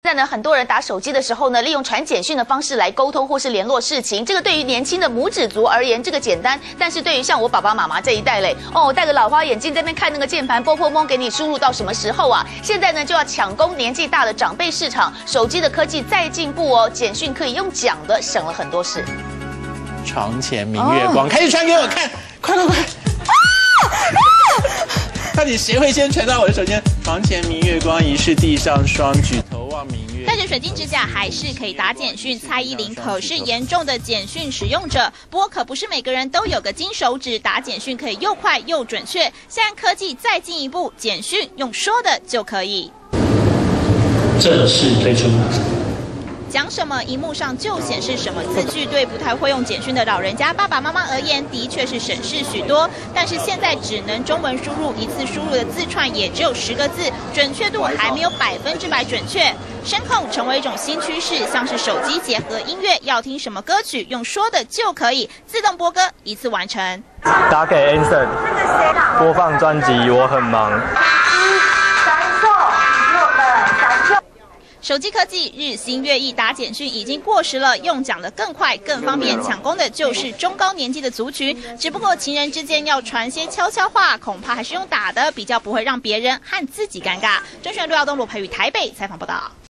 现在呢，很多人打手机的时候呢，利用传简讯的方式来沟通或是联络事情。这个对于年轻的拇指族而言，这个简单；但是对于像我爸爸妈妈这一代嘞，戴个老花眼镜在那边看那个键盘，啵啵啵给你输入到什么时候啊？现在呢就要抢攻年纪大的长辈市场。手机的科技再进步哦，简讯可以用讲的，省了很多事。 床前明月光，开始传给我看，快！到底谁会先传到我的手机？床前明月光，疑是地上霜，举头望明月。 戴着水晶指甲还是可以打简讯，蔡依林可是严重的简讯使用者。不过可不是每个人都有个金手指，打简讯可以又快又准确。现在科技再进一步，简讯用说的就可以。 正式推出。 讲什么，荧幕上就显示什么字句，对不太会用简讯的老人家、爸爸妈妈而言，的确是省事许多。但是现在只能中文输入，一次输入的字串也只有10个字，准确度还没有100%准确。声控成为一种新趋势，像是手机结合音乐，要听什么歌曲，用说的就可以自动播歌，一次完成。 打给 Anson， 播放专辑，我很忙。 手机科技日新月异，打简讯已经过时了，用讲的更快更方便，抢攻的就是中高年纪的族群。只不过情人之间要传些悄悄话，恐怕还是用打的比较不会让别人和自己尴尬。甄选陆耀东、罗培宇台北采访报道。